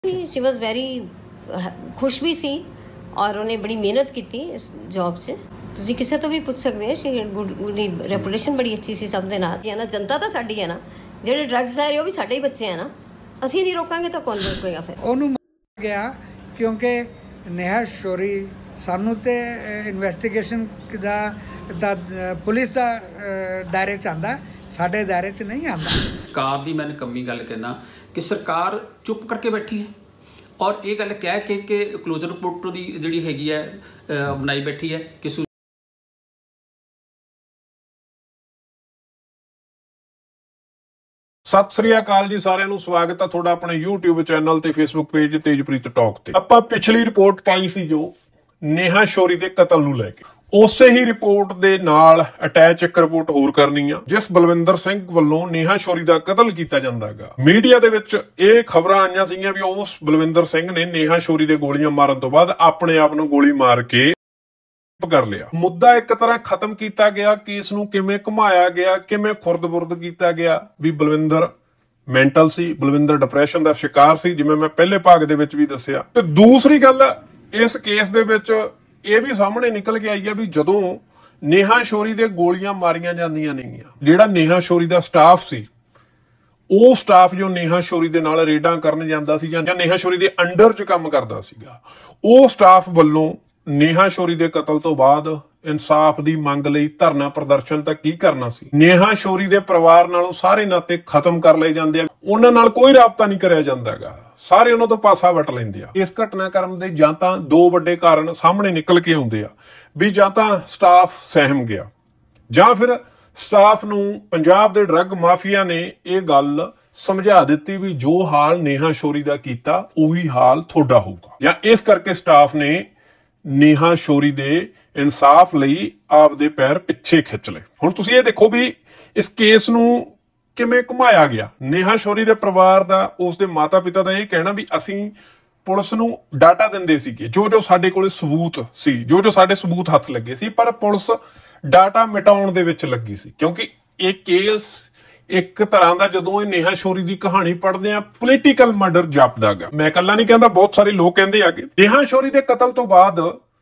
She was very खुश भी सी और उन्हें बड़ी मेहनत की इस जॉब 'ਚ ਤੁਸੀਂ ਕਿਸੇ ਤੋਂ ਵੀ ਪੁੱਛ ਸਕਦੇ ਹੋ। ਸ਼ੀ ਉਹਦੀ ਰੈਪੂਟੇਸ਼ਨ ਬੜੀ ਅੱਛੀ ਸੀ ਸਭ ਦੇ ਨਾਲ। ਹੈ ਨਾ, ਜਨਤਾ ਤਾਂ ਸਾਡੀ ਹੈ ਨਾ, ਜਿਹੜੇ ਡਰੱਗਸ ਲੈ ਰਹੇ ਉਹ ਵੀ ਸਾਡੇ ਹੀ ਬੱਚੇ ਹੈ ਨਾ, ਅਸੀਂ ਨਹੀਂ ਰੋਕਾਂਗੇ ਤਾਂ ਕੌਣ ਰੋਕੇਗਾ ਫਿਰ। ਉਹਨੂੰ ਮਾਰਿਆ ਗਿਆ ਕਿਉਂਕਿ ਨੇਹਾ ਸ਼ੌਰੀ ਸਾਨੂੰ ਤੇ ਇਨਵੈਸਟੀਗੇਸ਼ਨ ਦਾ ਪੁਲਿਸ ਦਾ ਦਾਇਰੇ 'ਚ ਆਉਂਦਾ, ਸਾਡੇ ਦਾਇਰੇ 'ਚ ਨਹੀਂ ਆਉਂਦਾ। ਸਰਕਾਰ ਦੀ ਮੈਂ ਨਿਕੰਮੀ ਗੱਲ ਕਹਿਣਾ ਕਿ ਸਰਕਾਰ ਚੁੱਪ ਕਰਕੇ ਬੈਠੀ ਹੈ ਔਰ ਇਹ ਗੱਲ ਕਹਿ ਕੇ ਕਿ ਕਲੋਜ਼ਰ ਰਿਪੋਰਟ ਦੀ ਜਿਹੜੀ ਹੈਗੀ ਹੈ ਬਣਾਈ ਬੈਠੀ ਹੈ ਕਿ ਸਤਿ ਸ੍ਰੀ ਅਕਾਲ ਜੀ ਸਾਰਿਆਂ ਨੂੰ। ਸਵਾਗਤ ਹੈ ਤੁਹਾਡਾ ਆਪਣੇ YouTube ਚੈਨਲ ਤੇ Facebook ਪੇਜ ਤੇਜਪ੍ਰੀਤ ਟਾਕ ਤੇ। ਆਪਾਂ ਪਿਛਲੀ ਰਿਪੋਰਟ ਪਾਈ ਸੀ ਜੋ ਨੇਹਾ ਸ਼ੌਰੀ ਦੇ ਕਤਲ ਨੂੰ ਲੈ ਕੇ, ਉਸੇ ਹੀ ਰਿਪੋਰਟ ਦੇ ਨਾਲ ਅਟੈਚ ਇੱਕ ਰਿਪੋਰਟ ਹੋਰ ਕਰਨੀ ਆ ਜਿਸ ਬਲਵਿੰਦਰ ਸਿੰਘ ਵੱਲੋਂ ਨੇਹਾ ਸ਼ੌਰੀ ਦਾ ਕਤਲ ਕੀਤਾ ਜਾਂਦਾਗਾ। ਮੀਡੀਆ ਦੇ ਵਿੱਚ ਇਹ ਖਬਰਾਂ ਆਈਆਂ ਸੀਗੀਆਂ ਵੀ ਉਸ ਬਲਵਿੰਦਰ ਸਿੰਘ ਨੇ ਨੇਹਾ ਸ਼ੌਰੀ ਦੇ ਗੋਲੀਆਂ ਮਾਰਨ ਤੋਂ ਬਾਅਦ ਆਪਣੇ ਆਪ ਨੂੰ ਗੋਲੀ ਮਾਰ ਕੇ ਕਰ ਲਿਆ। ਮੁੱਦਾ ਇੱਕ ਤਰ੍ਹਾਂ ਖਤਮ ਕੀਤਾ ਗਿਆ, ਕੇਸ ਨੂੰ ਕਿਵੇਂ ਘੁਮਾਇਆ ਗਿਆ, ਕਿਵੇਂ ਖੁਰਦ-ਬੁਰਦ ਕੀਤਾ ਗਿਆ ਵੀ ਬਲਵਿੰਦਰ ਮੈਂਟਲ ਸੀ, ਬਲਵਿੰਦਰ ਡਿਪਰੈਸ਼ਨ ਦਾ ਸ਼ਿਕਾਰ ਸੀ, ਜਿਵੇਂ ਮੈਂ ਪਹਿਲੇ ਭਾਗ ਦੇ ਵਿੱਚ ਵੀ ਦੱਸਿਆ। ਤੇ ਦੂਸਰੀ ਗੱਲ ਇਸ ਕੇਸ ਦੇ ਵਿੱਚ ਇਹ ਵੀ ਸਾਹਮਣੇ ਨਿਕਲ ਕੇ ਆਈ ਆ ਵੀ ਜਦੋਂ ਨੇਹਾ ਸ਼ੌਰੀ ਦੇ ਗੋਲੀਆਂ ਮਾਰੀਆਂ ਜਾਂਦੀਆਂ ਨੇਗੀਆਂ, ਜਿਹੜਾ ਨੇਹਾ ਸ਼ੌਰੀ ਦਾ ਸਟਾਫ ਸੀ, ਉਹ ਸਟਾਫ ਜੋ ਨੇਹਾ ਸ਼ੌਰੀ ਦੇ ਨਾਲ ਰੇਡਾਂ ਕਰਨ ਜਾਂਦਾ ਸੀ ਜਾਂ ਨੇਹਾ ਸ਼ੌਰੀ ਦੇ ਅੰਡਰ 'ਚ ਕੰਮ ਕਰਦਾ ਸੀਗਾ, ਉਹ ਸਟਾਫ ਵੱਲੋਂ ਨੇਹਾ ਸ਼ੌਰੀ ਦੇ ਕਤਲ ਤੋਂ ਬਾਅਦ ਇਨਸਾਫ ਦੀ ਮੰਗ ਲਈ ਧਰਨਾ ਪ੍ਰਦਰਸ਼ਨ ਤਾਂ ਕੀ ਕਰਨਾ ਸੀ। ਨੇਹਾ ਸ਼ੌਰੀ ਦੇ ਪਰਿਵਾਰ ਨਾਲੋਂ ਸਾਰੇ ਨਾਤੇ ਖਤਮ ਕਰ ਲਏ ਜਾਂਦੇ ਆ, ਉਹਨਾਂ ਨਾਲ ਕੋਈ ਰਾਬਤਾ ਨਹੀਂ ਕਰਿਆ ਜਾਂਦਾਗਾ, ਸਾਰੇ ਉਹਨਾਂ ਤੋਂ ਪਾਸਾ ਵੱਟ ਲੈਂਦੇ ਆ। ਇਸ ਘਟਨਾਕ੍ਰਮ ਦੇ ਜਾਂ ਤਾਂ ਦੋ ਵੱਡੇ ਕਾਰਨ ਸਾਹਮਣੇ ਨਿਕਲ ਕੇ ਆਉਂਦੇ ਆ ਵੀ ਜਾਂ ਤਾਂ ਸਟਾਫ ਸਹਿਮ ਗਿਆ ਜਾਂ ਫਿਰ ਸਟਾਫ ਨੂੰ ਪੰਜਾਬ ਦੇ ਡਰੱਗ ਮਾਫੀਆ ਨੇ ਇਹ ਗੱਲ ਸਮਝਾ ਦਿੱਤੀ ਵੀ ਜੋ ਹਾਲ ਨੇਹਾ ਸ਼ੌਰੀ ਦਾ ਕੀਤਾ ਉਹੀ ਹਾਲ ਤੁਹਾਡਾ ਹੋਊਗਾ, ਜਾਂ ਇਸ ਕਰਕੇ ਸਟਾਫ ਨੇ ਨੇਹਾ ਸ਼ੌਰੀ ਦੇ ਇਨਸਾਫ ਲਈ ਆਪਦੇ ਪੈਰ ਪਿੱਛੇ ਖਿੱਚ ਲਏ। ਹੁਣ ਤੁਸੀਂ ਇਹ ਦੇਖੋ ਵੀ ਇਸ ਕੇਸ ਨੂੰ ਕਿਵੇਂ ਘੁਮਾਇਆ ਗਿਆ। ਨੇਹਾ ਸ਼ੌਰੀ ਦੇ ਪਰਿਵਾਰ ਦਾ, ਉਸ ਦੇ ਮਾਤਾ ਪਿਤਾ ਦਾ ਇਹ ਕਹਿਣਾ ਵੀ ਅਸੀਂ ਪੁਲਿਸ ਨੂੰ ਡਾਟਾ ਦਿੰਦੇ ਸੀਗੇ ਜੋ ਸਾਡੇ ਕੋਲੇ ਸਬੂਤ ਸੀ, ਜੋ ਸਾਡੇ ਸਬੂਤ ਹੱਥ ਲੱਗੇ ਸੀ, ਪਰ ਪੁਲਿਸ ਡਾਟਾ ਮਿਟਾਉਣ ਦੇ ਵਿੱਚ ਲੱਗੀ ਸੀ ਕਿਉਂਕਿ ਇਹ ਕੇਸ ਇੱਕ ਤਰ੍ਹਾਂ ਦਾ, ਜਦੋਂ ਇਹ ਨੇਹਾ ਸ਼ੌਰੀ ਦੀ ਕਹਾਣੀ ਪੜ੍ਹਦੇ ਆ, ਪੋਲੀਟੀਕਲ ਮਰਡਰ ਜਾਪਦਾਗਾ। ਮੈਂ ਇਕੱਲਾ ਨਹੀਂ ਕਹਿੰਦਾ, ਬਹੁਤ ਸਾਰੇ ਲੋਕ ਕਹਿੰਦੇ ਆ ਕਿ ਨੇਹਾ ਸ਼ੌਰੀ ਦੇ ਕਤਲ ਤੋਂ ਬਾਅਦ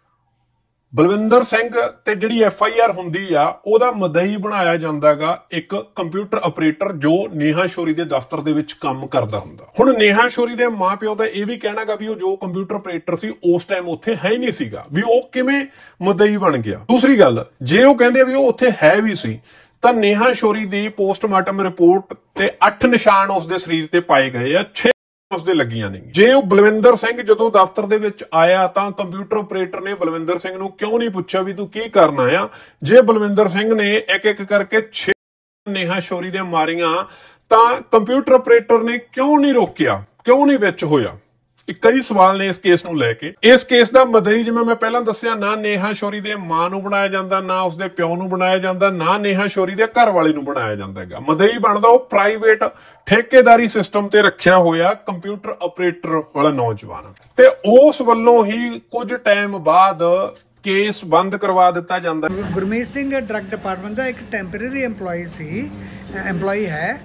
ਬਲਵਿੰਦਰ ਸਿੰਘ ਤੇ ਜਿਹੜੀ FIR ਹੁੰਦੀ ਆ ਉਹਦਾ ਮਦਈ ਬਣਾਇਆ ਜਾਂਦਾਗਾ ਇੱਕ ਕੰਪਿਊਟਰ ਆਪਰੇਟਰ ਜੋ ਨੇਹਾ ਸ਼ੌਰੀ ਦੇ ਦਫ਼ਤਰ ਦੇ ਵਿੱਚ ਕੰਮ ਕਰਦਾ ਹੁੰਦਾ। ਹੁਣ ਨੇਹਾ ਸ਼ੌਰੀ ਦੇ ਮਾਪਿਓ ਦਾ ਇਹ ਵੀ ਕਹਿਣਾਗਾ ਵੀ ਉਹ ਜੋ ਕੰਪਿਊਟਰ ਆਪਰੇਟਰ ਸੀ ਉਸ ਟਾਈਮ ਉੱਥੇ ਹੈ ਹੀ ਨਹੀਂ ਸੀਗਾ, ਵੀ ਉਹ ਕਿਵੇਂ ਮਦਈ ਬਣ ਗਿਆ। ਦੂਸਰੀ ਗੱਲ, ਜੇ ਉਹ ਕਹਿੰਦੇ ਵੀ ਉਹ ਉੱਥੇ ਹੈ ਵੀ ਸੀ ਤਾਂ ਨੇਹਾ ਸ਼ੌਰੀ ਦੀ ਪੋਸਟਮਾਰਟਮ ਰਿਪੋਰਟ ਤੇ 8 ਨਿਸ਼ਾਨ ਉਸਦੇ ਸਰੀਰ ਤੇ ਪਾਏ ਗਏ ਆ, 6 ਉਸਦੇ ਲੱਗੀਆਂ ਨੇ। ਜੇ ਉਹ ਬਲਵਿੰਦਰ ਸਿੰਘ ਜਦੋਂ ਦਫ਼ਤਰ ਦੇ ਵਿੱਚ ਆਇਆ ਤਾਂ ਕੰਪਿਊਟਰ ਆਪਰੇਟਰ ਨੇ ਬਲਵਿੰਦਰ ਸਿੰਘ ਨੂੰ ਕਿਉਂ ਨਹੀਂ ਪੁੱਛਿਆ ਵੀ ਤੂੰ ਕੀ ਕਰਨ ਆਇਆ। ਜੇ ਬਲਵਿੰਦਰ ਸਿੰਘ ਨੇ ਇੱਕ ਇੱਕ ਕਰਕੇ 6 ਨੇਹਾ ਸ਼ੌਰੀ ਦੇ ਮਾਰੀਆਂ ਤਾਂ ਕੰਪਿਊਟਰ ਆਪਰੇਟਰ ਨੇ ਕਿਉਂ ਨਹੀਂ ਰੋਕਿਆ, ਕਿਉਂ ਨਹੀਂ ਵਿੱਚ ਹੋਇਆ। ਕਈ ਸਵਾਲ ਨੇ ਇਸ ਕੇਸ ਨੂੰ ਲੈ ਕੇ। ਇਸ ਕੇਸ ਦਾ ਮਦਈ, ਜਿਵੇਂ ਮੈਂ ਪਹਿਲਾਂ ਦੱਸਿਆ, ਨਾ ਨੇਹਾ ਸ਼ੌਰੀ ਦੇ ਮਾਂ ਨੂੰ ਬਣਾਇਆ ਜਾਂਦਾ, ਨਾ ਉਸਦੇ ਪਿਓ ਨੂੰ ਬਣਾਇਆ ਜਾਂਦਾ, ਨਾ ਨੇਹਾ ਸ਼ੌਰੀ ਦੇ ਘਰ ਵਾਲੇ ਨੂੰ ਬਣਾਇਆ ਜਾਂਦਾ ਹੈਗਾ। ਮਦਈ ਬਣਦਾ ਉਹ ਪ੍ਰਾਈਵੇਟ ਠੇਕੇਦਾਰੀ ਸਿਸਟਮ ਤੇ ਰੱਖਿਆ ਹੋਇਆ ਕੰਪਿਊਟਰ ਆਪਰੇਟਰ ਵਾਲਾ ਨੌਜਵਾਨ, ਤੇ ਉਸ ਵੱਲੋਂ ਹੀ ਕੁਝ ਟਾਈਮ ਬਾਅਦ ਕੇਸ ਬੰਦ ਕਰਵਾ ਦਿੱਤਾ ਜਾਂਦਾ। ਗੁਰਮੀਤ ਸਿੰਘ ਡਰੱਗ ਡਿਪਾਰਟਮੈਂਟ ਦਾ ਇੱਕ ਟੈਂਪਰੇਰੀ EMPLOYE ਹੈ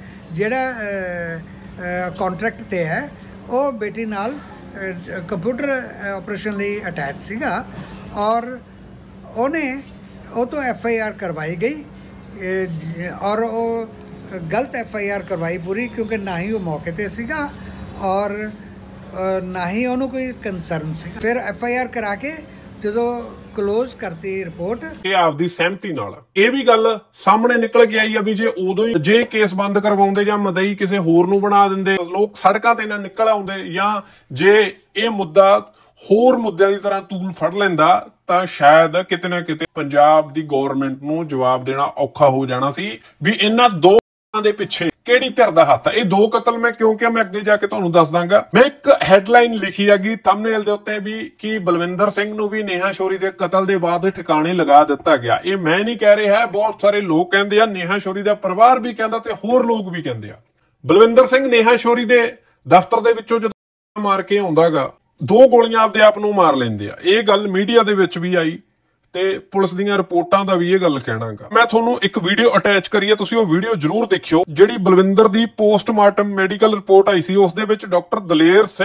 ਜਿਹੜਾ ਕੰਟਰੈਕਟ ਤੇ ਹੈ। ਉਹ ਬੇਟੀ ਨਾਲ ਕੰਪਿਊਟਰ ਆਪਰੇਸ਼ਨ ਲਈ ਅਟੈਚ ਸੀਗਾ ਔਰ ਉਹ ਤੋਂ FIR ਕਰਵਾਈ ਗਈ ਔਰ ਉਹ ਗਲਤ FIR ਕਰਵਾਈ ਪੂਰੀ, ਕਿਉਂਕਿ ਨਾ ਹੀ ਉਹ ਮੌਕੇ ਤੇ ਸੀਗਾ ਔਰ ਨਾ ਹੀ ਉਹਨੂੰ ਕੋਈ ਕੰਸਰਨ ਸੀਗਾ। ਫਿਰ FIR ਕਰਾ ਕੇ ਜਦੋਂ ਕਲੋਜ਼ ਕਰਤੀ ਰਿਪੋਰਟ, ਇਹ ਆਪਦੀ ਸਹਿਮਤੀ ਨਾਲ। ਇਹ ਵੀ ਗੱਲ ਸਾਹਮਣੇ ਨਿਕਲ ਕੇ ਆਈ ਆ ਵੀ ਜੇ ਉਦੋਂ ਹੀ ਜੇ ਕੇਸ ਬੰਦ ਕਰਵਾਉਂਦੇ ਜਾਂ ਮਦਈ ਕਿਸੇ ਹੋਰ ਨੂੰ ਬਣਾ ਦਿੰਦੇ, ਲੋਕ ਸੜਕਾਂ ਤੇ ਨਾ ਨਿਕਲ ਆਉਂਦੇ, ਜਾਂ ਜੇ ਇਹ ਮੁੱਦਾ ਹੋਰ ਮੁੱਦਿਆਂ ਦੀ ਤਰ੍ਹਾਂ ਤੂਲ ਫੜ ਲੈਂਦਾ ਤਾਂ ਸ਼ਾਇਦ ਕਿਤੇ ਨਾ ਕਿਤੇ ਪੰਜਾਬ ਦੀ ਗਵਰਨਮੈਂਟ ਨੂੰ ਜਵਾਬ ਦੇਣਾ ਔਖਾ ਹੋ ਜਾਣਾ ਸੀ ਵੀ ਇਹਨਾਂ ਦੋ ਦੇ ਪਿੱਛੇ ਕਿਹੜੀ ਧਿਰ ਦਾ ਹੱਥ ਹੈ। ਇਹ ਦੋ ਕਤਲ ਮੈਂ ਕਿਉਂਕਿ ਮੈਂ ਅੱਗੇ ਜਾ ਕੇ ਤੁਹਾਨੂੰ ਦੱਸ ਦਾਂਗਾ। ਮੈਂ ਇੱਕ ਹੈਡਲਾਈਨ ਲਿਖੀ ਹੈਗੀ ਥੰਬਨੇਲ ਦੇ ਉੱਤੇ ਵੀ ਕਿ ਬਲਵਿੰਦਰ ਸਿੰਘ ਨੂੰ ਵੀ ਨੇਹਾ ਸ਼ੌਰੀ ਦੇ ਕਤਲ ਦੇ ਬਾਅਦ ਠਿਕਾਣੇ ਲਗਾ ਦਿੱਤਾ ਗਿਆ। ਇਹ ਮੈਂ ਨਹੀਂ ਕਹਿ ਰਿਹਾ, ਬਹੁਤ ਸਾਰੇ ਲੋਕ ਕਹਿੰਦੇ ਆ, ਨੇਹਾ ਸ਼ੌਰੀ ਦਾ ਪਰਿਵਾਰ ਵੀ ਕਹਿੰਦਾ ਤੇ ਹੋਰ ਲੋਕ ਵੀ ਕਹਿੰਦੇ ਆ। ਬਲਵਿੰਦਰ ਸਿੰਘ ਨੇਹਾ ਸ਼ੌਰੀ ਦੇ ਦਫ਼ਤਰ ਦੇ ਵਿੱਚੋਂ ਜਦੋਂ ਮਾਰ ਕੇ ਆਉਂਦਾਗਾ, 2 ਗੋਲੀਆਂ ਆਪਦੇ ਆਪ ਨੂੰ ਮਾਰ ਲੈਂਦੇ ਆ। ਇਹ ਗੱਲ ਮੀਡੀਆ ਦੇ ਵਿੱਚ ਵੀ ਆਈ ਤੇ ਪੁਲਿਸ ਦੀਆਂ ਰਿਪੋਰਟਾਂ ਦਾ ਵੀ ਇਹ ਗੱਲ ਕਹਿਣਾਗਾ। ਮੈਂ ਤੁਹਾਨੂੰ ਇੱਕ ਵੀਡੀਓ ਅਟੈਚ ਕਰੀਏ, ਤੁਸੀਂ ਉਹ ਵੀਡੀਓ ਜ਼ਰੂਰ ਦੇਖਿਓ। ਜਿਹੜੀ ਬਲਵਿੰਦਰ ਦੀ ਪੋਸਟਮਾਰਟਮ ਮੈਡੀਕਲ ਰਿਪੋਰਟ ਆਈ ਸੀ ਉਸ ਦੇ ਵਿੱਚ ਡਾਕਟਰ ਦਲੇਰ ਸਿੰਘ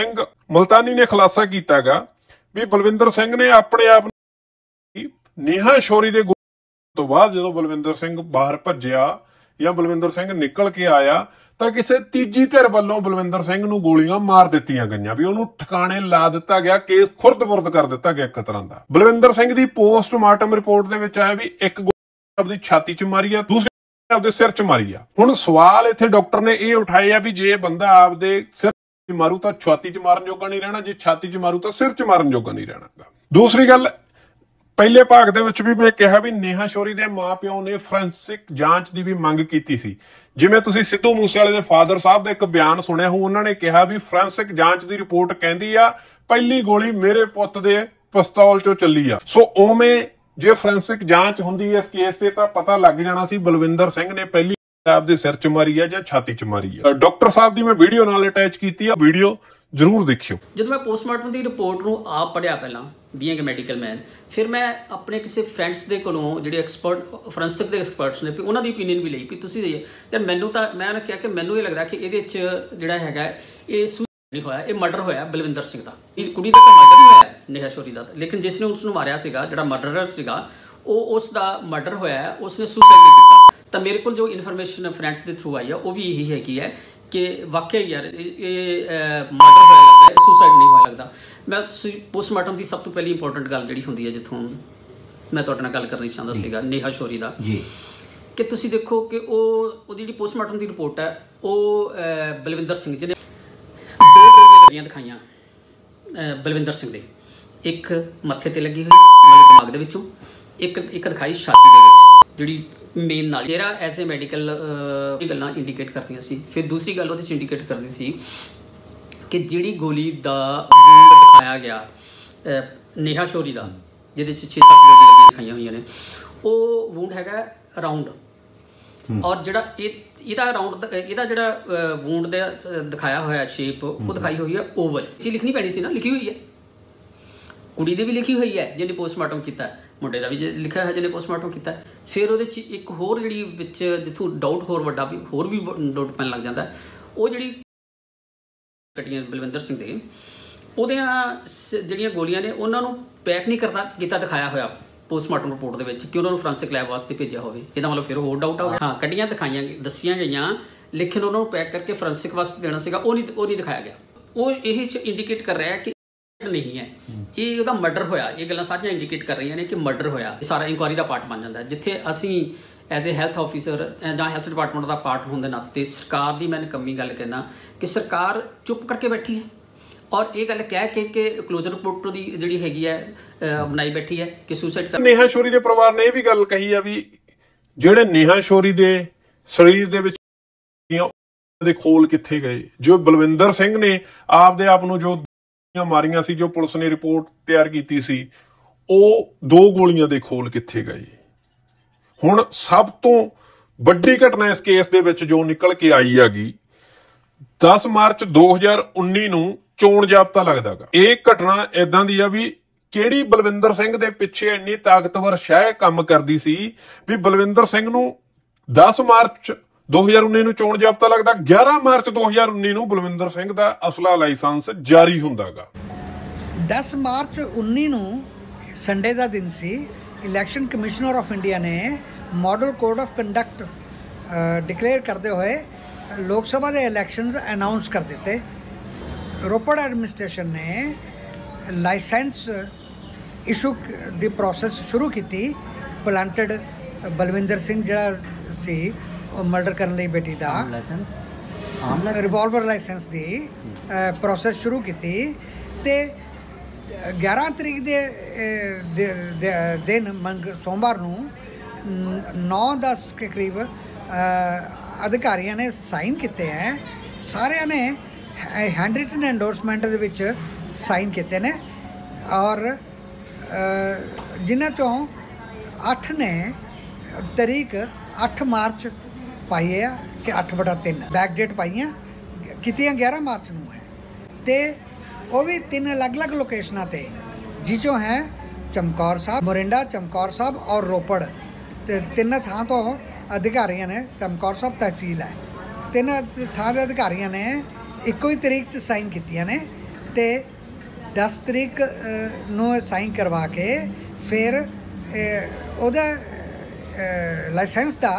ਮੁਲਤਾਨੀ ਨੇ ਖੁਲਾਸਾ ਕੀਤਾਗਾ ਵੀ ਬਲਵਿੰਦਰ ਸਿੰਘ ਨੇ ਆਪਣੇ ਆਪ ਨੂੰ ਨੇਹਾ ਸ਼ੌਰੀ ਦੇ ਤੋਂ ਬਾਅਦ ਜਦੋਂ ਬਲਵਿੰਦਰ ਸਿੰਘ ਬਾਹਰ ਭੱਜਿਆ ਜਾਂ ਬਲਵਿੰਦਰ ਸਿੰਘ ਨਿਕਲ ਕੇ ਆਇਆ ਤਾਂ ਕਿਸੇ ਤੀਜੀ ਧਿਰ ਵੱਲੋਂ ਬਲਵਿੰਦਰ ਸਿੰਘ ਨੂੰ ਗੋਲੀਆਂ ਮਾਰ ਦਿੱਤੀਆਂ ਗਈਆਂ, ਵੀ ਉਹਨੂੰ ਠਿਕਾਣੇ ਲਾ ਦਿੱਤਾ ਗਿਆ, ਕੇਸ ਖੁਰਦ-ਬੁਰਦ ਕਰ ਦਿੱਤਾ ਗਿਆ ਇੱਕ ਤਰ੍ਹਾਂ ਦਾ। ਬਲਵਿੰਦਰ ਸਿੰਘ ਦੀ ਪੋਸਟਮਾਰਟਮ ਰਿਪੋਰਟ ਦੇ ਵਿੱਚ ਆਇਆ ਵੀ ਇੱਕ ਗੋਲੀ ਆਪਦੀ ਛਾਤੀ 'ਚ ਮਾਰੀ ਆ, ਦੂਸਰੀ ਆਪਦੇ ਸਿਰ 'ਚ ਮਾਰੀ ਆ। ਹੁਣ ਸਵਾਲ ਇੱਥੇ ਡਾਕਟਰ ਨੇ ਇਹ ਉਠਾਏ ਆ ਵੀ ਜੇ ਬੰਦਾ ਆਪਦੇ ਸਿਰ 'ਚ ਮਾਰੂ ਤਾਂ ਛਾਤੀ 'ਚ ਮਾਰਨ ਜੋਗਾ ਨਹੀਂ ਰਹਿਣਾ, ਜੇ ਛਾਤੀ 'ਚ ਮਾਰੂ ਤਾਂ ਸਿਰ 'ਚ ਮਾਰਨ ਜੋਗਾ ਨਹੀਂ ਰਹਿਣਾ। ਦੂਸਰੀ ਗੱਲ, ਪਹਿਲੇ ਭਾਗ ਦੇ ਵਿੱਚ ਵੀ ਮੈਂ ਕਿਹਾ ਵੀ ਨੇਹਾ ਸ਼ੌਰੀ ਦੇ ਮਾਂ-ਪਿਓ ਨੇ ਫੋਰੈਂਸਿਕ ਜਾਂਚ ਦੀ ਵੀ ਮੰਗ ਕੀਤੀ ਸੀ। ਜਿਵੇਂ ਤੁਸੀਂ ਸਿੱਧੂ ਮੂਸੇਵਾਲੇ ਦੇ ਫਾਦਰ ਸਾਹਿਬ ਦਾ ਇੱਕ ਬਿਆਨ ਸੁਣਿਆ ਹੋ, ਉਹਨਾਂ ਨੇ ਕਿਹਾ ਵੀ ਫੋਰੈਂਸਿਕ ਜਾਂਚ ਦੀ ਰਿਪੋਰਟ ਕਹਿੰਦੀ ਆ ਪਹਿਲੀ ਗੋਲੀ ਮੇਰੇ ਪੁੱਤ ਦੇ ਪਿਸਤੌਲ 'ਚੋਂ ਚੱਲੀ ਆ। ਸੋ ਉਵੇਂ ਜੇ ਫੋਰੈਂਸਿਕ ਜਾਂਚ ਹੁੰਦੀ ਇਸ ਕੇਸ ਤੇ ਤਾਂ ਪਤਾ ਲੱਗ ਜਾਣਾ ਸੀ ਬਲਵਿੰਦਰ ਸਿੰਘ ਨੇ ਪਹਿਲੀ ਆਪਦੇ ਸਿਰ 'ਚ ਮਾਰੀ ਆ ਜਾਂ ਛਾਤੀ 'ਚ ਮਾਰੀ ਆ। ਡਾਕਟਰ ਸਾਹਿਬ ਦੀ ਮੈਂ ਵੀਡੀਓ ਨਾਲ ਅਟੈਚ ਕੀਤੀ ਆ, ਵੀਡੀਓ ਜ਼ਰੂਰ ਦੇਖਿਓ। ਜਦੋਂ ਮੈਂ ਪੋਸਟਮਾਰਟਮ ਦੀ ਰਿਪੋਰਟ ਨੂੰ ਆਪ ਪੜ੍ਹਿਆ ਪਹਿਲਾਂ ਬੀਇੰਗ ਅ ਮੈਡੀਕਲ ਮੈਨ, ਫਿਰ ਮੈਂ ਆਪਣੇ ਕਿਸੇ ਫਰੈਂਡਸ ਦੇ ਕੋਲੋਂ ਜਿਹੜੇ ਐਕਸਪਰਟ ਫੋਰੈਂਸਿਕ ਦੇ ਐਕਸਪਰਟਸ ਨੇ, ਵੀ ਉਹਨਾਂ ਦੀ ਓਪੀਨੀਅਨ ਵੀ ਲਈ ਵੀ ਤੁਸੀਂ ਯਾਰ ਮੈਨੂੰ ਤਾਂ ਮੈਂ ਉਹਨੇ ਕਿਹਾ ਕਿ ਮੈਨੂੰ ਇਹ ਲੱਗਦਾ ਕਿ ਇਹਦੇ 'ਚ ਜਿਹੜਾ ਹੈਗਾ ਇਹ ਸੁਸਾਈਡ ਨਹੀਂ ਹੋਇਆ, ਇਹ ਮਰਡਰ ਹੋਇਆ ਬਲਵਿੰਦਰ ਸਿੰਘ ਦਾ। ਇਹ ਕੁੜੀ ਦਾ ਤਾਂ ਮਰਡਰ ਨਹੀਂ ਹੋਇਆ ਨੇਹਾ ਸ਼ੌਰੀ ਦਾ, ਲੇਕਿਨ ਜਿਸ ਨੇ ਉਸ ਨੂੰ ਮਾਰਿਆ ਸੀਗਾ, ਜਿਹੜਾ ਮਰਡਰਰ ਸੀਗਾ, ਉਹ ਉਸ ਦਾ ਮਰਡਰ ਹੋਇਆ, ਉਸਨੇ ਸੁਸਾਈਡ ਨਹੀਂ ਕੀਤਾ। ਤਾਂ ਮੇਰੇ ਕੋਲ ਜੋ ਇਨਫੋਰਮੇਸ਼ਨ ਫਰੈਂਡਸ ਦੇ ਥਰੂ ਆਈ ਆ ਉਹ ਵੀ ਇਹੀ ਹੈਗੀ ਹੈ ਕਿ ਵਾਕਿਆ ਯਾਰ ਇਹ ਮਰਡਰ ਹੋਇਆ ਲੱਗਦਾ, ਸੁਸਾਈਡ ਨਹੀਂ ਹੋਇਆ ਲੱਗਦਾ। ਮੈਂ ਪੋਸਟਮਾਰਟਮ ਦੀ ਸਭ ਤੋਂ ਪਹਿਲੀ ਇੰਪੋਰਟੈਂਟ ਗੱਲ ਜਿਹੜੀ ਹੁੰਦੀ ਹੈ ਜਿੱਥੋਂ ਮੈਂ ਤੁਹਾਡੇ ਨਾਲ ਗੱਲ ਕਰਨੀ ਚਾਹੁੰਦਾ ਸੀਗਾ ਨੇਹਾ ਸ਼ੌਰੀ ਦਾ, ਕਿ ਤੁਸੀਂ ਦੇਖੋ ਕਿ ਉਹਦੀ ਜਿਹੜੀ ਪੋਸਟਮਾਰਟਮ ਦੀ ਰਿਪੋਰਟ ਹੈ ਉਹ ਬਲਵਿੰਦਰ ਸਿੰਘ ਜਿਹਨੇ 2 ਗੋਲੀਆਂ ਲੱਗੀਆਂ ਦਿਖਾਈਆਂ ਬਲਵਿੰਦਰ ਸਿੰਘ ਦੇ, ਇੱਕ ਮੱਥੇ ਤੇ ਲੱਗੀ ਹੋਈ ਮਤਲਬ ਦਿਮਾਗ ਦੇ ਵਿੱਚੋਂ, ਇੱਕ ਦਿਖਾਈ ਛਾਤੀ ਦੇ ਵਿੱਚ ਜਿਹੜੀ ਮੇਨ ਨਾਲ ਜਿਹੜਾ ਐਜ਼ ਏ ਮੈਡੀਕਲ ਗੱਲਾਂ ਇੰਡੀਕੇਟ ਕਰਦੀਆਂ ਸੀ। ਫਿਰ ਦੂਸਰੀ ਗੱਲ ਉਹਦੇ 'ਚ ਇੰਡੀਕੇਟ ਕਰਦੀ ਸੀ ਕਿ ਜਿਹੜੀ ਗੋਲੀ ਦਾ ਵੂੰਡ ਦਿਖਾਇਆ ਗਿਆ ਨੇਹਾ ਸ਼ੌਰੀ ਦਾ, ਜਿਹਦੇ 'ਚ 6-7 ਗੋਲੀਆਂ ਲੱਗੀਆਂ ਦਿਖਾਈਆਂ ਹੋਈਆਂ ਨੇ, ਉਹ ਵੂੰਡ ਹੈਗਾ ਰਾਊਂਡ, ਔਰ ਜਿਹੜਾ ਇਹਦਾ ਜਿਹੜਾ ਵੂੰਡ ਦਾ ਦਿਖਾਇਆ ਹੋਇਆ ਸ਼ੇਪ ਉਹ ਦਿਖਾਈ ਹੋਈ ਹੈ ਓਵਲ। ਜੀ ਲਿਖਣੀ ਪੈਣੀ ਸੀ ਨਾ, ਲਿਖੀ ਹੋਈ ਹੈ, ਕੁੜੀ ਦੀ ਵੀ ਲਿਖੀ ਹੋਈ ਹੈ ਜਿਹਨੇ ਪੋਸਟਮਾਰਟਮ ਕੀਤਾ, ਮੁੰਡੇ ਦਾ ਵੀ ਲਿਖਿਆ ਹੈ ਜਿਹਨੇ ਪੋਸਟਮਾਰਟਮ ਕੀਤਾ। ਫਿਰ ਉਹਦੇ 'ਚ ਇੱਕ ਹੋਰ ਜਿਹੜੀ ਵਿੱਚ ਜਿੱਥੋਂ ਡਾਊਟ ਹੋਰ ਵੱਡਾ ਵੀ ਹੋਰ ਵੀ ਡਾਊਟ ਪੈਣ ਲੱਗ ਜਾਂਦਾ, ਉਹ ਜਿਹੜੀ ਕੱਟੀਆਂ ਬਲਵਿੰਦਰ ਸਿੰਘ ਦੇ, ਉਹਦੀਆਂ ਜਿਹੜੀਆਂ ਗੋਲੀਆਂ ਨੇ ਉਹਨਾਂ ਨੂੰ ਪੈਕ ਨਹੀਂ ਕੀਤਾ ਦਿਖਾਇਆ ਹੋਇਆ ਪੋਸਟਮਾਰਟਮ ਰਿਪੋਰਟ ਦੇ ਵਿੱਚ ਕਿ ਉਹਨਾਂ ਨੂੰ ਫੋਰੈਂਸਿਕ ਲੈਬ ਵਾਸਤੇ ਭੇਜਿਆ ਹੋਵੇ। ਇਹਦਾ ਮਤਲਬ ਫਿਰ ਹੋਰ ਡਾਊਟ ਹੋ ਗਿਆ। ਹਾਂ, ਕੱਢੀਆਂ ਦਿਖਾਈਆਂ ਦੱਸੀਆਂ ਗਈਆਂ, ਲੇਕਿਨ ਉਹਨਾਂ ਨੂੰ ਪੈਕ ਕਰਕੇ ਫੋਰੈਂਸਿਕ ਵਾਸਤੇ ਦੇਣਾ ਸੀਗਾ, ਉਹ ਨਹੀਂ ਦਿਖਾਇਆ ਗਿਆ। ਉਹ ਇਹ ਇੰਡੀਕੇਟ ਕਰ ਰਿਹਾ ਕਿ ਨਹੀਂ ਹੈ, ਇਹ ਉਹਦਾ ਮਰਡਰ ਹੋਇਆ। ਇਹ ਗੱਲਾਂ ਸਾਰੀਆਂ ਇੰਡੀਕੇਟ ਕਰ ਰਹੀਆਂ ਨੇ ਕਿ ਮਰਡਰ ਹੋਇਆ। ਇਹ ਸਾਰਾ ਇਨਕੁਆਇਰੀ ਦਾ ਪਾਰਟ ਬਣ ਜਾਂਦਾ, ਜਿੱਥੇ ਅਸੀਂ ਐਜ਼ ਏ ਹੈਲਥ ਆਫਿਸਰ ਜਾਂ ਹੈਲਥ ਡਿਪਾਰਟਮੈਂਟ ਦਾ ਪਾਰਟ ਹੋਣ ਦੇ ਨਾਤੇ ਸਰਕਾਰ ਦੀ ਮੈਂ ਨਿਕੰਮੀ ਗੱਲ ਕਹਿਣਾ ਕਿ ਸਰਕਾਰ ਚੁੱਪ ਕਰਕੇ ਬੈਠੀ ਹੈ, ਔਰ ਇਹ ਗੱਲ ਕਹਿ ਕੇ ਕਿ ਕਲੋਜ਼ਰ ਰਿਪੋਰਟ ਦੀ ਜਿਹੜੀ ਹੈਗੀ ਹੈ ਬਣਾਈ ਬੈਠੀ ਹੈ ਕਿ ਸੁਸਾਈਡ ਕਰ। ਨੇਹਾ ਸ਼ੌਰੀ ਦੇ ਪਰਿਵਾਰ ਨੇ ਇਹ ਵੀ ਗੱਲ ਕਹੀ ਆ ਵੀ ਜਿਹੜੇ ਨੇਹਾ ਸ਼ੌਰੀ ਦੇ ਸਰੀਰ ਦੇ ਵਿੱਚ ਦੇ ਖੋਲ ਕਿੱਥੇ ਗਏ, ਜੋ ਬਲਵਿੰਦਰ ਸਿੰਘ ਨੇ ਆਪਦੇ ਆਪ ਨੂੰ ਜੋ ਮਾਰੀਆਂ ਸੀ, ਜੋ ਪੁਲਿਸ ਨੇ ਰਿਪੋਰਟ ਤਿਆਰ ਕੀਤੀ ਸੀ, ਉਹ 2 ਗੋਲੀਆਂ ਦੇ ਖੋਲ ਕਿੱਥੇ ਗਏ। ਹੁਣ ਸਭ ਤੋਂ ਵੱਡੀ ਘਟਨਾ ਇਸ ਕੇਸ ਦੇ ਵਿੱਚ ਜੋ ਨਿਕਲ ਕੇ ਆਈ ਹੈਗੀ, 10 ਮਾਰਚ 2019 ਨੂੰ ਚੋਣ ਜ਼ਾਬਤਾ ਲੱਗਦਾਗਾ। ਇਹ ਘਟਨਾ ਇਦਾਂ ਦੀ ਆ ਵੀ ਕਿਹੜੀ ਬਲਵਿੰਦਰ ਸਿੰਘ ਦੇ ਪਿੱਛੇ ਇੰਨੀ ਤਾਕਤਵਰ ਸ਼ਹਿ ਕੰਮ ਕਰਦੀ ਸੀ ਵੀ ਬਲਵਿੰਦਰ ਸਿੰਘ ਨੂੰ 10 ਮਾਰਚ 2019 ਨੂੰ ਚੋਣ ਜ਼ਾਬਤਾ ਲੱਗਦਾ, 11 ਮਾਰਚ 2019 ਨੂੰ ਬਲਵਿੰਦਰ ਸਿੰਘ ਦਾ ਅਸਲਾ ਲਾਇਸੈਂਸ ਜਾਰੀ ਹੁੰਦਾਗਾ। 10 ਮਾਰਚ 19 ਨੂੰ ਸੰਡੇ ਦਾ ਦਿਨ ਸੀ। ਇਲੈਕਸ਼ਨ ਕਮਿਸ਼ਨਰ ਆਫ ਇੰਡੀਆ ਨੇ model code of conduct declare ਕਰਦੇ ਹੋਏ ਲੋਕ ਸਭਾ ਦੇ ਇਲੈਕਸ਼ਨਸ ਅਨਾਉਂਸ ਕਰ ਦਿੱਤੇ। ਰੋਪੜ ਐਡਮਿਨਿਸਟ੍ਰੇਸ਼ਨ ਨੇ ਲਾਇਸੈਂਸ ਇਸ਼ੂ ਦੀ ਪ੍ਰੋਸੈਸ ਸ਼ੁਰੂ ਕੀਤੀ। ਪਲਾਂਟਡ ਬਲਵਿੰਦਰ ਸਿੰਘ ਜਿਹੜਾ ਸੀ ਉਹ ਮਰਡਰ ਕਰਨ ਲਈ ਬੇਟੀ ਦਾ ਰਿਵਾਲਵਰ ਲਾਇਸੈਂਸ ਦੀ ਪ੍ਰੋਸੈਸ ਸ਼ੁਰੂ ਕੀਤੀ ਤੇ 11 ਤਰੀਕ ਦੇ ਦਿਨ ਸੋਮਵਾਰ ਨੂੰ 9-10 के करीब ਅਧਿਕਾਰੀਆਂ ਨੇ ਸਾਈਨ ਕੀਤੇ ਹੈ। ਸਾਰਿਆਂ ਨੇ ਹੈਂਡ ਰਿਟਨ ਐਂਡੋਰਸਮੈਂਟ ਦੇ ਵਿੱਚ ਸਾਈਨ ਕੀਤੇ ਨੇ ਔਰ ਜਿਨ੍ਹਾਂ ਚੋਂ 8 ਨੇ ਤਰੀਕ 8 ਮਾਰਚ ਪਾਈ ਹੈ ਕਿ 8/3 ਬੈਕ ਡੇਟ ਪਾਈਆਂ ਕੀਤੀਆਂ 11 ਮਾਰਚ ਨੂੰ ਹੈ ਤੇ ਉਹ ਵੀ 3 ਅਲੱਗ-ਅਲੱਗ ਲੋਕੇਸ਼ਨਾਂ ਤੇ ਜਿਚੋਂ ਹੈ ਚਮਕੌਰ ਸਾਹਿਬ, ਮੋਰਿੰਡਾ, ਚਮਕੌਰ ਸਾਹਿਬ ਔਰ ਰੋਪੜ ਤੇ 3 ਥਾਂ ਤੋਂ ਅਧਿਕਾਰੀਆਂ ਨੇ। ਚਮਕੌਰ ਸਾਹਿਬ ਤਹਿਸੀਲ ਹੈ। 3 ਥਾਂ ਦੇ ਅਧਿਕਾਰੀਆਂ ਨੇ ਇੱਕੋ ਹੀ ਤਰੀਕ 'ਚ ਸਾਈਨ ਕੀਤੀਆਂ ਨੇ ਤੇ 10 ਤਰੀਕ ਨੂੰ ਸਾਈਨ ਕਰਵਾ ਕੇ ਫਿਰ ਉਹਦਾ ਲਾਇਸੈਂਸ ਦਾ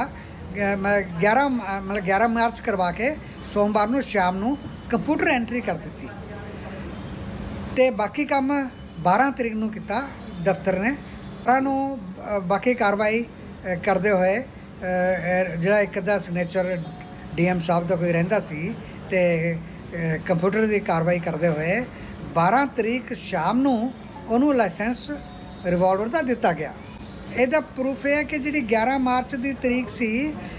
11 ਮਾਰਚ ਕਰਵਾ ਕੇ ਸੋਮਵਾਰ ਨੂੰ ਸ਼ਾਮ ਨੂੰ ਕੰਪਿਊਟਰ ਐਂਟਰੀ ਕਰ ਦਿੱਤੀ ਤੇ ਬਾਕੀ ਕੰਮ 12 ਤਰੀਕ ਨੂੰ ਕੀਤਾ ਦਫ਼ਤਰ ਨੇ। ਉਹਨਾਂ ਨੂੰ ਬਾਕੀ ਕਾਰਵਾਈ ਕਰਦੇ ਹੋਏ ਜਿਹੜਾ ਇੱਕ ਦਾ ਸਿਗਨੇਚਰ DM ਸਾਹਿਬ ਦਾ ਕੋਈ ਰਹਿੰਦਾ ਸੀ ਤੇ ਕੰਪਿਊਟਰ ਦੀ ਕਾਰਵਾਈ ਕਰਦੇ ਹੋਏ 12 ਤਰੀਕ ਸ਼ਾਮ ਨੂੰ ਉਹਨੂੰ ਲਾਇਸੈਂਸ ਰਿਵਾਲਵਰ ਦਾ ਦਿੱਤਾ ਗਿਆ। ਇਹਦਾ ਪ੍ਰੂਫ ਇਹ ਹੈ ਕਿ ਜਿਹੜੀ 11 ਮਾਰਚ ਦੀ ਤਰੀਕ ਸੀ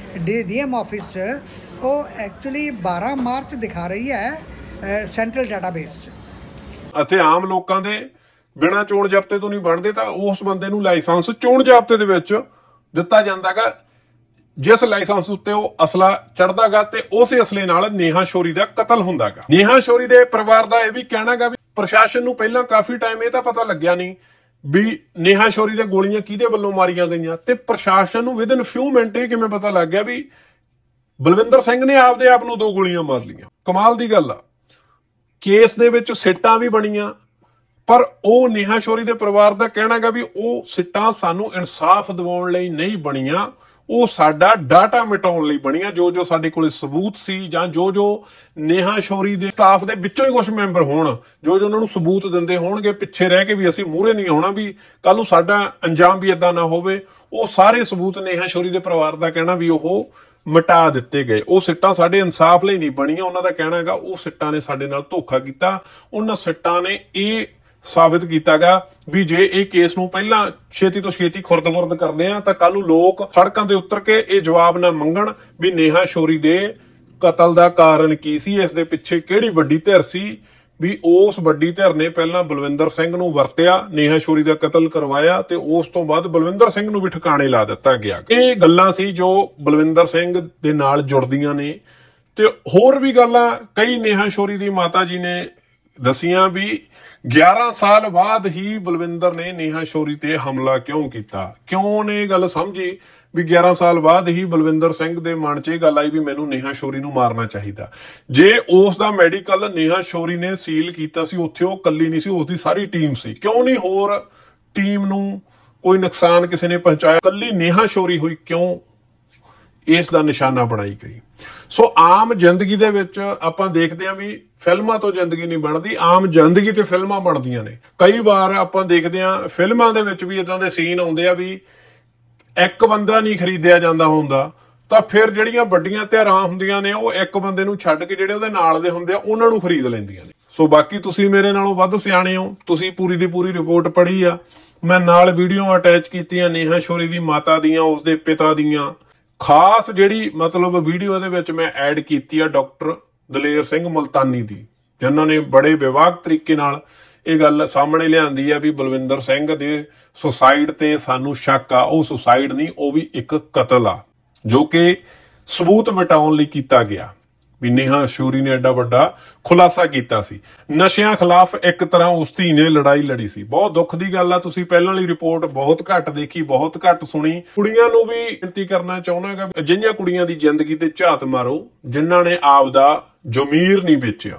DM ਆਫਿਸ 'ਚ ਉਹ ਐਕਚੁਅਲੀ 12 ਮਾਰਚ ਦਿਖਾ ਰਹੀ ਹੈ ਸੈਂਟਰਲ ਡਾਟਾਬੇਸ 'ਚ। ਅਤੇ ਆਮ ਲੋਕਾਂ ਦੇ ਬਿਨਾਂ ਚੋਣ ਜ਼ਾਬਤੇ ਤੋਂ ਨਹੀਂ ਬਣਦੇ ਤਾਂ ਉਸ ਬੰਦੇ ਨੂੰ ਲਾਇਸੈਂਸ ਚੋਣ ਜ਼ਾਬਤੇ ਦੇ ਵਿੱਚ ਦਿੱਤਾ ਜਾਂਦਾਗਾ ਜਿਸ ਲਾਇਸੈਂਸ ਉੱਤੇ ਉਹ ਅਸਲਾ ਚੜਦਾਗਾ ਤੇ ਉਸੇ ਅਸਲੇ ਨਾਲ ਨੇਹਾ ਸ਼ੌਰੀ ਦਾ ਕਤਲ ਹੁੰਦਾਗਾ। ਨੇਹਾ ਸ਼ੌਰੀ ਦੇ ਪਰਿਵਾਰ ਦਾ ਇਹ ਵੀ ਕਹਿਣਾਗਾ ਵੀ ਪ੍ਰਸ਼ਾਸਨ ਨੂੰ ਪਹਿਲਾਂ ਕਾਫੀ ਟਾਈਮ ਇਹ ਤਾਂ ਪਤਾ ਲੱਗਿਆ ਨਹੀਂ ਵੀ ਨੇਹਾ ਸ਼ੌਰੀ ਦੇ ਗੋਲੀਆਂ ਕਿਹਦੇ ਵੱਲੋਂ ਮਾਰੀਆਂ ਗਈਆਂ ਤੇ ਪ੍ਰਸ਼ਾਸਨ ਨੂੰ ਵਿਦਨ ਫਿਊ ਮਿੰਟ ਇਹ ਕਿਵੇਂ ਪਤਾ ਲੱਗ ਗਿਆ ਵੀ ਬਲਵਿੰਦਰ ਸਿੰਘ ਨੇ ਆਪਦੇ ਆਪ ਨੂੰ 2 ਗੋਲੀਆਂ ਮਾਰ ਲਈਆਂ। ਕਮਾਲ ਦੀ ਗੱਲ ਆ। ਕੇਸ ਦੇ ਵਿੱਚ ਸਿੱਟਾਂ ਵੀ ਬਣੀਆਂ ਪਰ ਉਹ ਨੇਹਾ ਸ਼ੌਰੀ ਦੇ ਪਰਿਵਾਰ ਦਾ ਕਹਿਣਾਗਾ ਵੀ ਉਹ ਸਿੱਟਾਂ ਸਾਨੂੰ ਇਨਸਾਫ ਦਿਵਾਉਣ ਲਈ ਨਹੀਂ ਬਣੀਆਂ, ਉਹ ਸਾਡਾ ਡਾਟਾ ਮਿਟਾਉਣ ਲਈ ਬਣੀਆਂ। ਜੋ ਸਾਡੇ ਕੋਲੇ ਸਬੂਤ ਸੀ ਜਾਂ ਜੋ ਨੇਹਾ ਸ਼ੌਰੀ ਦੇ ਸਟਾਫ ਦੇ ਵਿੱਚੋਂ ਹੀ ਕੁਝ ਮੈਂਬਰ ਹੋਣ ਜੋ ਉਹਨਾਂ ਨੂੰ ਸਬੂਤ ਦਿੰਦੇ ਹੋਣਗੇ ਪਿੱਛੇ ਰਹਿ ਕੇ ਵੀ ਅਸੀਂ ਮੂਹਰੇ ਨਹੀਂ ਆਉਣਾ ਵੀ ਕੱਲ ਨੂੰ ਸਾਡਾ ਅੰਜਾਮ ਵੀ ਇਦਾਂ ਨਾ ਹੋਵੇ, ਉਹ ਸਾਰੇ ਸਬੂਤ ਨੇਹਾ ਸ਼ੌਰੀ ਦੇ ਪਰਿਵਾਰ ਦਾ ਕਹਿਣਾ ਵੀ ਉਹ ਮਿਟਾ ਦਿੱਤੇ ਗਏ। ਉਹ ਸਿੱਟਾਂ ਸਾਡੇ ਇਨਸਾਫ ਲਈ ਨਹੀਂ ਬਣੀਆਂ। ਉਹਨਾਂ ਦਾ ਕਹਿਣਾ ਹੈਗਾ ਉਹ ਸਿੱਟਾਂ ਨੇ ਸਾਡੇ ਨਾਲ ਧੋਖਾ ਕੀਤਾ। ਉਹਨਾਂ ਸਿੱਟਾਂ ਨੇ ਇਹ ਸਾਬਿਤ ਕੀਤਾਗਾ ਵੀ ਜੇ ਇਹ ਕੇਸ ਨੂੰ ਪਹਿਲਾਂ ਛੇਤੀ ਤੋਂ ਛੇਤੀ ਖੁਰਦ-ਬੁਰਦ ਕਰਦੇ ਆ ਤਾਂ ਕੱਲ ਨੂੰ ਲੋਕ ਸੜਕਾਂ ਤੇ ਉਤਰ ਕੇ ਇਹ ਜਵਾਬ ਨਾ ਮੰਗਣ ਵੀ ਨੇਹਾ ਸ਼ੌਰੀ ਦੇ ਕਤਲ ਦਾ ਕਾਰਨ ਕੀ ਸੀ, ਇਸ ਦੇ ਪਿੱਛੇ ਕਿਹੜੀ ਵੱਡੀ ਧਿਰ ਸੀ। ਵੀ ਉਸ ਵੱਡੀ ਧਿਰ ਨੇ ਪਹਿਲਾਂ ਬਲਵਿੰਦਰ ਸਿੰਘ ਨੂੰ ਵਰਤਿਆ, ਨੇਹਾ ਸ਼ੌਰੀ ਦਾ ਕਤਲ ਕਰਵਾਇਆ ਤੇ ਉਸ ਤੋਂ ਬਾਅਦ ਬਲਵਿੰਦਰ ਸਿੰਘ ਨੂੰ ਵੀ ਠਿਕਾਣੇ ਲਾ ਦਿੱਤਾ ਗਿਆ। ਇਹ ਗੱਲਾਂ ਸੀ ਜੋ ਬਲਵਿੰਦਰ ਸਿੰਘ ਦੇ ਨਾਲ ਜੁੜਦੀਆਂ ਨੇ ਤੇ ਹੋਰ ਵੀ ਗੱਲਾਂ ਕਈ ਨੇਹਾ ਸ਼ੌਰੀ ਦੀ ਮਾਤਾ ਜੀ ਨੇ ਦਸੀਆਂ ਵੀ 11 ਸਾਲ ਬਾਅਦ ਹੀ ਬਲਵਿੰਦਰ ਨੇ ਨੇਹਾ ਸ਼ੌਰੀ ਤੇ ਹਮਲਾ ਕਿਉਂ ਕੀਤਾ। ਕਿਉਂ ਨੇ ਇਹ ਗੱਲ ਸਮਝੀ ਵੀ 11 ਸਾਲ ਬਾਅਦ ਹੀ ਬਲਵਿੰਦਰ ਸਿੰਘ ਦੇ ਮਨ 'ਚ ਇਹ ਗੱਲ ਆਈ ਵੀ ਮੈਨੂੰ ਨੇਹਾ ਸ਼ੌਰੀ ਨੂੰ ਮਾਰਨਾ ਚਾਹੀਦਾ। ਜੇ ਉਸ ਦਾ ਮੈਡੀਕਲ ਨੇਹਾ ਸ਼ੌਰੀ ਨੇ ਸੀਲ ਕੀਤਾ ਸੀ ਉੱਥੇ ਉਹ ਕੱਲੀ ਨਹੀਂ ਸੀ, ਉਸ ਦੀ ਸਾਰੀ ਟੀਮ ਸੀ। ਕਿਉਂ ਨਹੀਂ ਹੋਰ ਟੀਮ ਨੂੰ ਕੋਈ ਨੁਕਸਾਨ ਕਿਸੇ ਨੇ ਪਹੁੰਚਾਇਆ, ਕੱਲੀ ਨੇਹਾ ਸ਼ੌਰੀ ਹੋਈ ਕਿਉਂ ਇਸ ਦਾ ਨਿਸ਼ਾਨਾ ਬਣਾਈ ਗਈ। ਸੋ ਆਮ ਜ਼ਿੰਦਗੀ ਦੇ ਵਿੱਚ ਆਪਾਂ ਦੇਖਦੇ ਹਾਂ ਵੀ ਫਿਲਮਾਂ ਤੋਂ ਜ਼ਿੰਦਗੀ ਨਹੀਂ ਬਣਦੀ, ਆਮ ਜ਼ਿੰਦਗੀ ਤੇ ਫਿਲਮਾਂ ਬਣਦੀਆਂ ਨੇ। ਕਈ ਵਾਰ ਆਪਾਂ ਦੇਖਦੇ ਹਾਂ ਫਿਲਮਾਂ ਦੇ ਵਿੱਚ ਵੀ ਇਦਾਂ ਦੇ ਸੀਨ ਆਉਂਦੇ ਆ ਵੀ ਇੱਕ ਬੰਦਾ ਨਹੀਂ ਖਰੀਦਿਆ ਜਾਂਦਾ ਹੁੰਦਾ ਤਾਂ ਫਿਰ ਜਿਹੜੀਆਂ ਵੱਡੀਆਂ ਧਿਰਾਂ ਹੁੰਦੀਆਂ ਨੇ ਉਹ ਇੱਕ ਬੰਦੇ ਨੂੰ ਛੱਡ ਕੇ ਜਿਹੜੇ ਉਹਦੇ ਨਾਲ ਦੇ ਹੁੰਦੇ ਆ ਉਹਨਾਂ ਨੂੰ ਖਰੀਦ ਲੈਂਦੀਆਂ ਨੇ। ਸੋ ਬਾਕੀ ਤੁਸੀਂ ਮੇਰੇ ਨਾਲੋਂ ਵੱਧ ਸਿਆਣੇ ਹੋ, ਤੁਸੀਂ ਪੂਰੀ ਦੀ ਪੂਰੀ ਰਿਪੋਰਟ ਪੜ੍ਹੀ ਆ। ਮੈਂ ਨਾਲ ਵੀਡੀਓ ਅਟੈਚ ਕੀਤੀਆਂ ਨੇਹਾ ਸ਼ੌਰੀ ਦੀ ਮਾਤਾ ਦੀਆਂ, ਉਸਦੇ ਪਿਤਾ ਦੀਆਂ। ਖਾਸ ਜਿਹੜੀ ਮਤਲਬ ਵੀਡੀਓ ਦੇ ਵਿੱਚ ਮੈਂ ਐਡ ਕੀਤੀ ਆ ਡਾਕਟਰ ਦਲੇਰ ਸਿੰਘ ਮੁਲਤਾਨੀ ਦੀ, ਜਿਨ੍ਹਾਂ ਨੇ ਬੜੇ ਵਿਵਾਕ ਤਰੀਕੇ ਨਾਲ ਇਹ ਗੱਲ ਸਾਹਮਣੇ ਲਿਆਂਦੀ ਆ ਵੀ ਬਲਵਿੰਦਰ ਸਿੰਘ ਦੇ ਸੁਸਾਈਡ ਤੇ ਸਾਨੂੰ ਸ਼ੱਕ ਆ। ਉਹ ਸੁਸਾਈਡ ਨਹੀਂ, ਉਹ ਵੀ ਇੱਕ ਕਤਲ ਆ ਜੋ ਕਿ ਸਬੂਤ ਮਿਟਾਉਣ ਲਈ ਕੀਤਾ ਗਿਆ। ਵੀ ਨੇਹਾ ਸ਼ੌਰੀ ਨੇ ਐਡਾ ਵੱਡਾ ਖੁਲਾਸਾ ਕੀਤਾ ਸੀ। ਨਸ਼ਿਆਂ ਖਿਲਾਫ ਇੱਕ ਤਰ੍ਹਾਂ ਉਸ ਧੀ ਨੇ ਲੜਾਈ ਲੜੀ ਸੀ। ਬਹੁਤ ਦੁੱਖ ਦੀ ਗੱਲ ਆ, ਤੁਸੀਂ ਪਹਿਲਾਂ ਵਾਲੀ ਰਿਪੋਰਟ ਬਹੁਤ ਘੱਟ ਦੇਖੀ, ਬਹੁਤ ਘੱਟ ਸੁਣੀ। ਕੁੜੀਆਂ ਨੂੰ ਵੀ ਬੇਨਤੀ ਕਰਨਾ ਚਾਹੁੰਦਾ ਕਿ ਅਜਿਹੀਆਂ ਕੁੜੀਆਂ ਦੀ ਜ਼ਿੰਦਗੀ ਤੇ ਝਾਤ ਮਾਰੋ ਜਿਨ੍ਹਾਂ ਨੇ ਆਪਦਾ ਜ਼ਮੀਰ ਨਹੀਂ ਵੇਚਿਆ,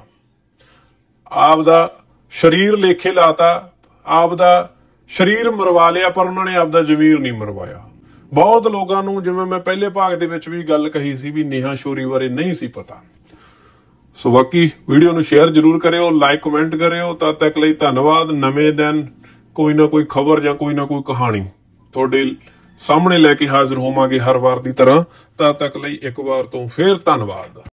ਆਪਦਾ ਸਰੀਰ ਲੇਖੇ ਲਾਤਾ, ਆਪਦਾ ਸਰੀਰ ਮਰਵਾ ਲਿਆ ਪਰ ਉਹਨਾਂ ਨੇ ਆਪਦਾ ਜ਼ਮੀਰ ਨਹੀਂ ਮਰਵਾਇਆ। ਬਹੁਤ ਲੋਕਾਂ ਨੂੰ, ਜਿਵੇਂ ਮੈਂ ਪਹਿਲੇ ਭਾਗ ਦੇ ਵਿੱਚ ਵੀ ਗੱਲ ਕਹੀ ਸੀ, ਵੀ ਨੇਹਾ ਸ਼ੌਰੀ ਬਾਰੇ ਨਹੀਂ ਸੀ ਪਤਾ। ਸੋ ਬਾਕੀ ਵੀਡੀਓ ਨੂੰ ਸ਼ੇਅਰ ਜ਼ਰੂਰ ਕਰਿਓ, ਲਾਈਕ ਕਮੈਂਟ ਕਰਿਓ। ਤਦ ਤੱਕ ਲਈ ਧੰਨਵਾਦ। ਨਵੇਂ ਦਿਨ ਕੋਈ ਨਾ ਕੋਈ ਖਬਰ ਜਾਂ ਕੋਈ ਨਾ ਕੋਈ ਕਹਾਣੀ ਤੁਹਾਡੇ ਸਾਹਮਣੇ ਲੈ ਕੇ ਹਾਜ਼ਰ ਹੋਵਾਂਗੇ ਹਰ ਵਾਰ ਦੀ ਤਰ੍ਹਾਂ। ਤਦ ਤੱਕ ਲਈ ਇੱਕ ਵਾਰ ਤੋਂ ਫੇਰ ਧੰਨਵਾਦ।